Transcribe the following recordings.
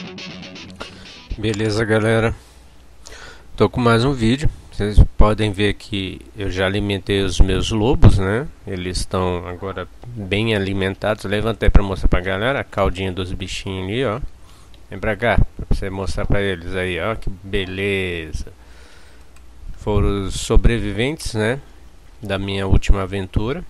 Beleza, galera, tô com mais um vídeo. Vocês podem ver que eu já alimentei os meus lobos, né? Eles estão agora bem alimentados. Levantei para mostrar pra galera a caldinha dos bichinhos ali, ó. Vem pra cá, pra você mostrar pra eles aí, ó, que beleza. Foram os sobreviventes, né, da minha última aventura.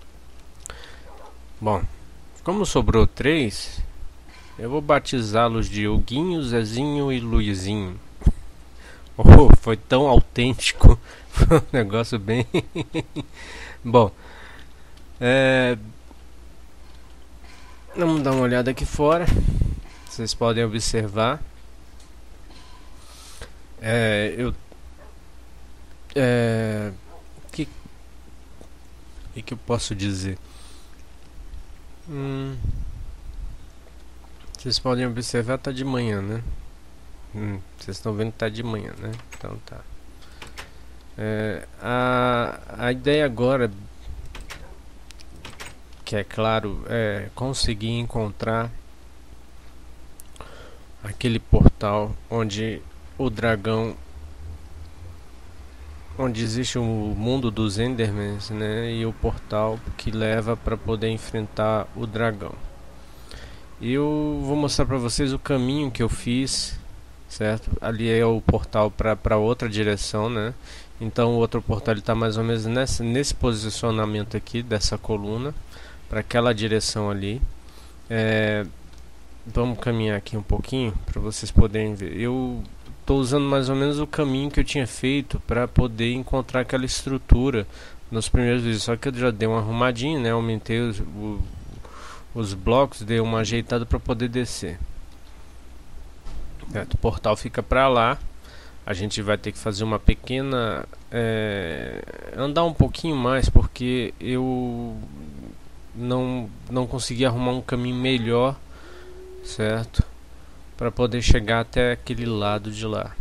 Bom, como sobrou três, eu vou batizá-los de Huguinho, Zezinho e Luizinho. Oh, foi tão autêntico. Foi um negócio bem. Bom, vamos dar uma olhada aqui fora. Vocês podem observar. Eu. Que, que eu posso dizer? Vocês podem observar, tá de manhã, né? Vocês estão vendo que tá de manhã, né? Então tá. A ideia agora, que é claro, é conseguir encontrar aquele portal onde o dragão, onde existe o mundo dos Endermans, né? E o portal que leva para poder enfrentar o dragão. Eu vou mostrar para vocês o caminho que eu fiz, certo? Ali é o portal para outra direção, né? Então o outro portal está mais ou menos nesse posicionamento aqui dessa coluna, para aquela direção ali. Vamos caminhar aqui um pouquinho para vocês poderem ver. Eu estou usando mais ou menos o caminho que eu tinha feito para poder encontrar aquela estrutura nos primeiros vídeos. Só que eu já dei uma arrumadinha, né? Aumentei os blocos, dei uma ajeitada para poder descer. O portal fica para lá. A gente vai ter que fazer uma pequena andar um pouquinho mais, porque eu não consegui arrumar um caminho melhor, certo, para poder chegar até aquele lado de lá.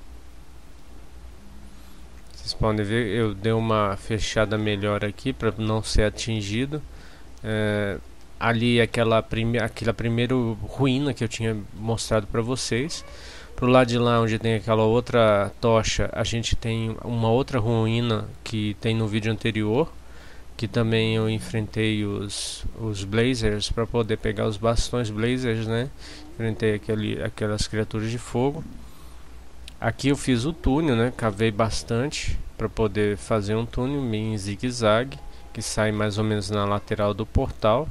Vocês podem ver, eu dei uma fechada melhor aqui para não ser atingido. Ali aquela primeira ruína que eu tinha mostrado para vocês. Pro lado de lá, onde tem aquela outra tocha, a gente tem uma outra ruína que tem no vídeo anterior, que também eu enfrentei os blazers para poder pegar os bastões blazers, né? Enfrentei aquelas criaturas de fogo. Aqui eu fiz o túnel, né? Cavei bastante para poder fazer um túnel meio em zigue-zague, que sai mais ou menos na lateral do portal.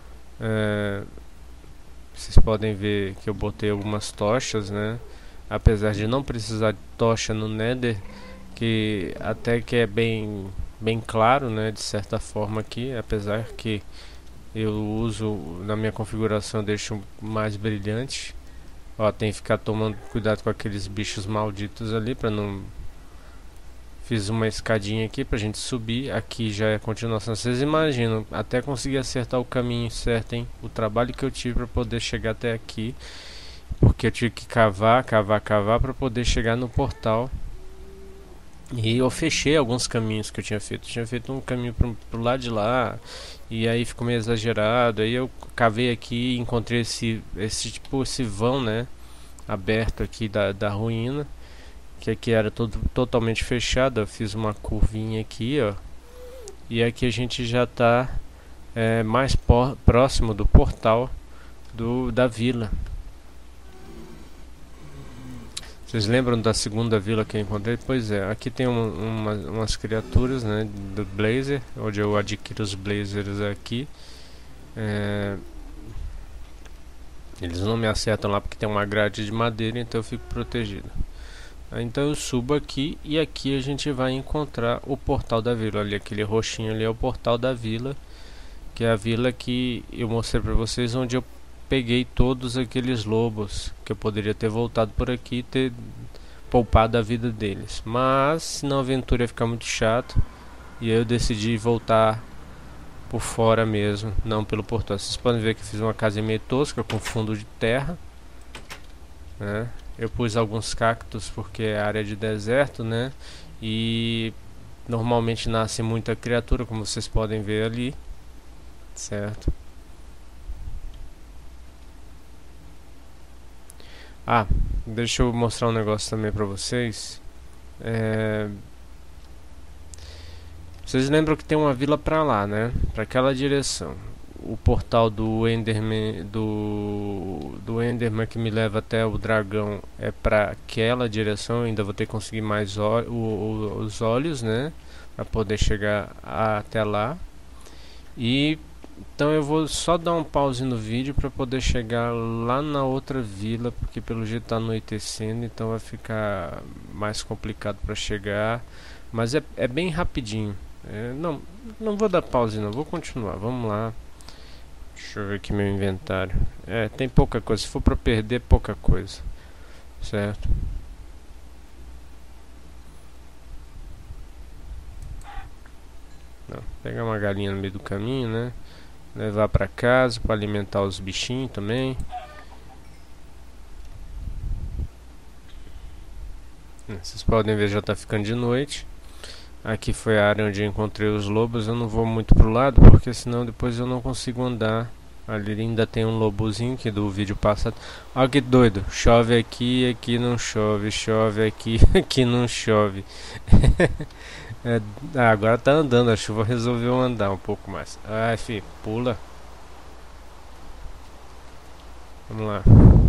Vocês podem ver que eu botei algumas tochas, né? Apesar de não precisar de tocha no Nether, que até que é bem claro, né? De certa forma aqui, apesar que eu uso na minha configuração, eu deixo mais brilhante. Ó, tem que ficar tomando cuidado com aqueles bichos malditos ali para não. Fiz uma escadinha aqui pra gente subir. Aqui já é a continuação. Vocês imaginam, até conseguir acertar o caminho certo, hein? O trabalho que eu tive para poder chegar até aqui, porque eu tive que cavar para poder chegar no portal. E eu fechei alguns caminhos que eu tinha feito. Eu tinha feito um caminho pro lado de lá, e aí ficou meio exagerado. Aí eu cavei aqui e encontrei esse vão, né? Aberto aqui da ruína, que aqui era totalmente fechado. Eu fiz uma curvinha aqui, ó, e aqui a gente já está mais próximo do portal da vila. Vocês lembram da segunda vila que eu encontrei? Pois é, aqui tem umas criaturas, né, do blazer, onde eu adquiro os blazers aqui. Eles não me acertam lá porque tem uma grade de madeira, então eu fico protegido. Então eu subo aqui e aqui a gente vai encontrar o portal da vila. Ali, aquele roxinho ali é o portal da vila, que é a vila que eu mostrei para vocês, onde eu peguei todos aqueles lobos, que eu poderia ter voltado por aqui e ter poupado a vida deles. Mas senão a aventura ia ficar muito chato, e aí eu decidi voltar por fora mesmo, não pelo portal. Vocês podem ver que eu fiz uma casa meio tosca com fundo de terra, né? Eu pus alguns cactos porque é área de deserto, né? E normalmente nasce muita criatura, como vocês podem ver ali, certo? Ah, deixa eu mostrar um negócio também pra vocês. É, vocês lembram que tem uma vila pra lá, né? Pra aquela direção. O portal do Enderman, do Enderman que me leva até o dragão é pra aquela direção. Eu ainda vou ter que conseguir mais os olhos, né? Pra poder chegar até lá. E então eu vou só dar um pause no vídeo para poder chegar lá na outra vila, porque pelo jeito tá anoitecendo, então vai ficar mais complicado para chegar. Mas é bem rapidinho. Não vou dar pause não, vou continuar. Vamos lá. Deixa eu ver aqui meu inventário. Tem pouca coisa. Se for para perder, é pouca coisa. Certo? Não, pegar uma galinha no meio do caminho, né? Levar pra casa para alimentar os bichinhos também. Vocês podem ver, já tá ficando de noite. Aqui foi a área onde eu encontrei os lobos. Eu não vou muito pro lado, porque senão depois eu não consigo andar. Ali ainda tem um lobozinho que do vídeo passado. Olha que doido. Chove aqui, aqui não chove. Chove aqui, aqui não chove. Agora tá andando. A chuva resolveu andar um pouco mais. Ai, filho, pula. Vamos lá.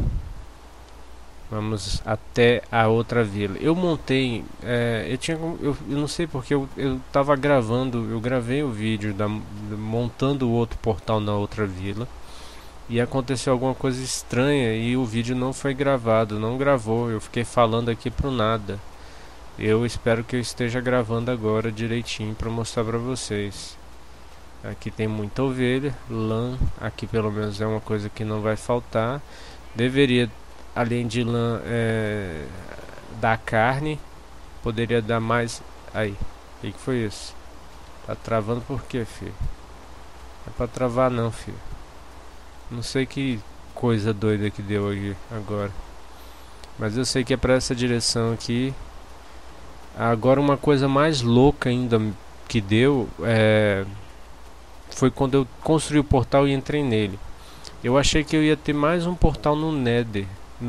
Vamos até a outra vila. Eu montei, eu não sei porque eu tava gravando, eu gravei o vídeo montando o outro portal na outra vila e aconteceu alguma coisa estranha e o vídeo não foi gravado, não gravou. Eu fiquei falando aqui pro nada. Eu espero que eu esteja gravando agora direitinho para mostrar para vocês. Aqui tem muita ovelha, lã, aqui pelo menos é uma coisa que não vai faltar. Deveria, além de lã, dar carne, poderia dar mais. Aí, o que foi isso? Tá travando por quê, filho? Não é pra travar não, filho. Não sei que coisa doida que deu aqui agora, mas eu sei que é pra essa direção aqui. Agora uma coisa mais louca ainda que deu foi quando eu construí o portal e entrei nele. Eu achei que eu ia ter mais um portal no Nether,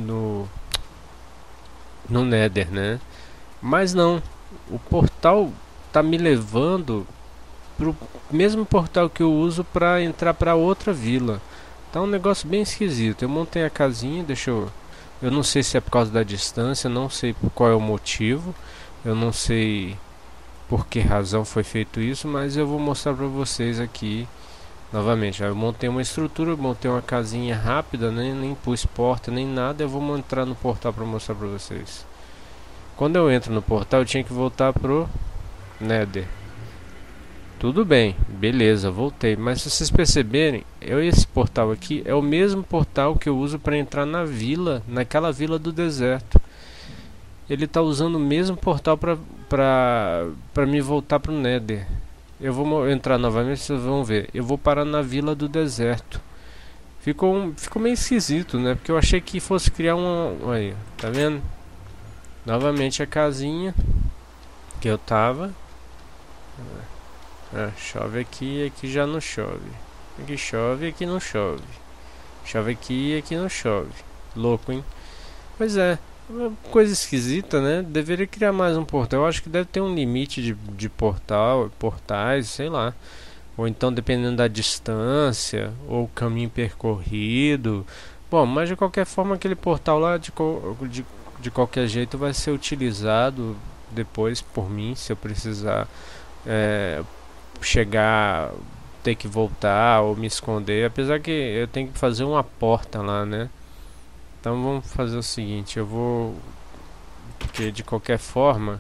no Nether, né? Mas não. O portal tá me levando pro mesmo portal que eu uso para entrar para outra vila. Tá um negócio bem esquisito. Eu montei a casinha, eu não sei se é por causa da distância, não sei qual é o motivo. Eu não sei por que razão foi feito isso, mas eu vou mostrar para vocês aqui novamente. Eu montei uma estrutura, montei uma casinha rápida, né? Nem pus porta nem nada. Eu vou entrar no portal para mostrar para vocês. Quando eu entro no portal, eu tinha que voltar pro Nether. Tudo bem, beleza, voltei. Mas se vocês perceberem, esse portal aqui é o mesmo portal que eu uso para entrar na vila, naquela vila do deserto. Ele está usando o mesmo portal para me voltar pro Nether. Eu vou entrar novamente, vocês vão ver. Eu vou parar na vila do deserto. Ficou meio esquisito, né? Porque eu achei que fosse criar aí, tá vendo? Novamente a casinha que eu tava. Chove aqui, aqui já não chove. Aqui chove, aqui não chove. Chove aqui, aqui não chove. Louco, hein? Pois é, uma coisa esquisita, né? Deveria criar mais um portal. Eu acho que deve ter um limite de portais, sei lá. Ou então dependendo da distância ou caminho percorrido. Bom, mas de qualquer forma aquele portal lá de qualquer jeito vai ser utilizado depois por mim, se eu precisar chegar, ter que voltar ou me esconder. Apesar que eu tenho que fazer uma porta lá, né? Então vamos fazer o seguinte, eu vou, porque de qualquer forma,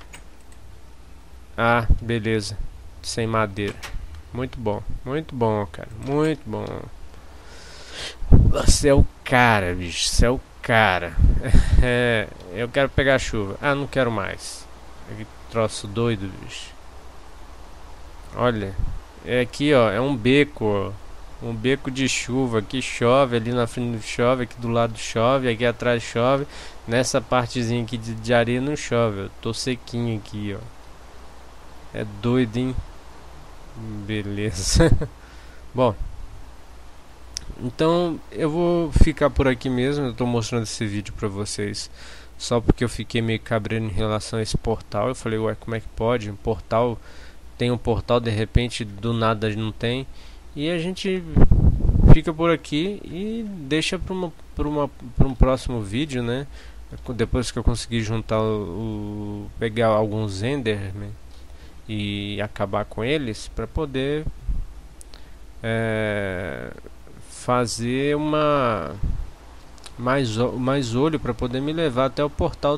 beleza, sem madeira, muito bom, cara, muito bom. Você é o cara, bicho, você é o cara. Eu quero pegar a chuva. Não quero mais. Que troço doido, bicho. Olha, é aqui, ó, é um beco, ó. Um beco de chuva. Aqui chove, ali na frente chove, aqui do lado chove, aqui atrás chove. Nessa partezinha aqui de areia não chove. Eu tô sequinho aqui, ó. É doido, hein? Beleza. Bom, Então eu vou ficar por aqui mesmo. Eu tô mostrando esse vídeo pra vocês só porque eu fiquei meio cabreiro em relação a esse portal. Eu falei, ué, como é que pode? Um portal, tem um portal, de repente do nada não tem. E a gente fica por aqui e deixa para um próximo vídeo, né? Depois que eu conseguir juntar pegar alguns Enderman e acabar com eles, para poder é, fazer mais olho para poder me levar até o portal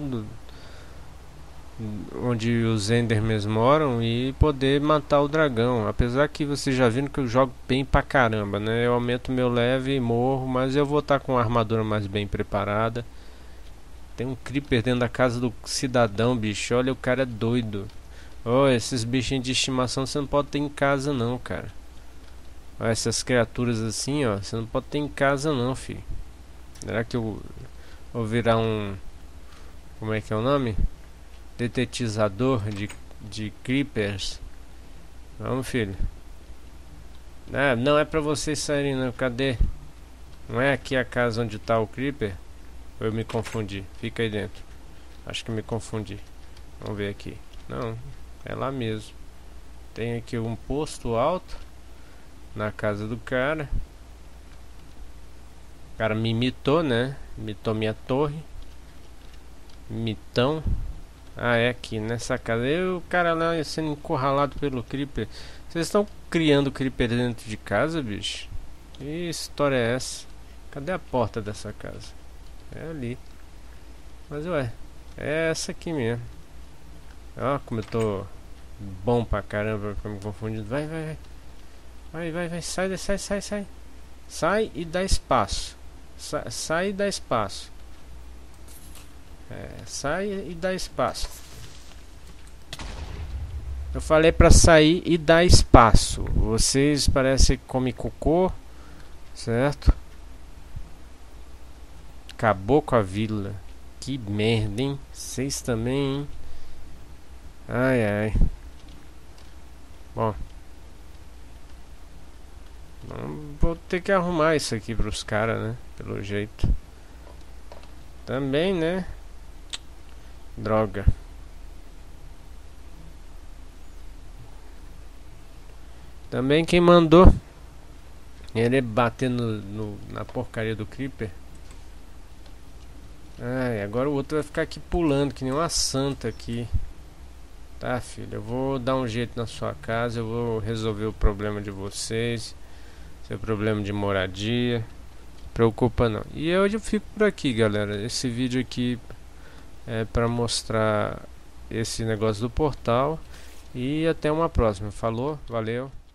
onde os Endermans moram e poder matar o dragão. Apesar que vocês já viram que eu jogo bem pra caramba, né? Eu aumento meu level e morro, mas eu vou estar com a armadura mais bem preparada. Tem um creeper dentro da casa do cidadão, bicho. Olha, o cara é doido. Oh, esses bichinhos de estimação você não pode ter em casa não, cara. Olha, essas criaturas assim, ó, você não pode ter em casa não, filho. Será que eu vou virar um... Como é que é o nome? Detetizador de creepers. Vamos, filho. Não é pra vocês saírem não. Cadê? Não é aqui a casa onde tá o creeper? Ou eu me confundi? Fica aí dentro. Acho que me confundi. Vamos ver aqui. Não, é lá mesmo. Tem aqui um posto alto na casa do cara. O cara me imitou, né? Imitou minha torre. Mitão. Ah, é aqui nessa casa. E o cara lá sendo encurralado pelo creeper. Vocês estão criando creeper dentro de casa, bicho? Que história é essa? Cadê a porta dessa casa? É ali. Mas ué, é essa aqui mesmo. Ó, como eu tô bom pra caramba, tô me confundindo. Vai, vai, vai. Vai, vai, vai. Sai, sai, sai, sai. Sai e dá espaço. Sai e dá espaço. Sai e dá espaço. Eu falei pra sair e dar espaço. Vocês parecem que comem cocô, certo? Acabou com a vila. Que merda, hein? Vocês também, hein? Ai, ai. Bom, vou ter que arrumar isso aqui pros caras, né? Pelo jeito. Também, né? Droga. Também quem mandou ele bater na porcaria do creeper. Ai, agora o outro vai ficar aqui pulando que nem uma santa aqui. Tá, filho, eu vou dar um jeito na sua casa. Eu vou resolver o problema de vocês. Seu problema de moradia. Preocupa não. E hoje eu fico por aqui, galera. Esse vídeo aqui é para mostrar esse negócio do portal. E até uma próxima. Falou, valeu.